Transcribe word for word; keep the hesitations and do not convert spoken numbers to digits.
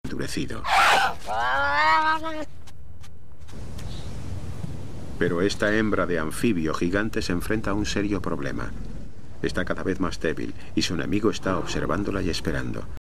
endurecido. Pero esta hembra de anfibio gigante se enfrenta a un serio problema. Está cada vez más débil y su enemigo está observándola y esperando.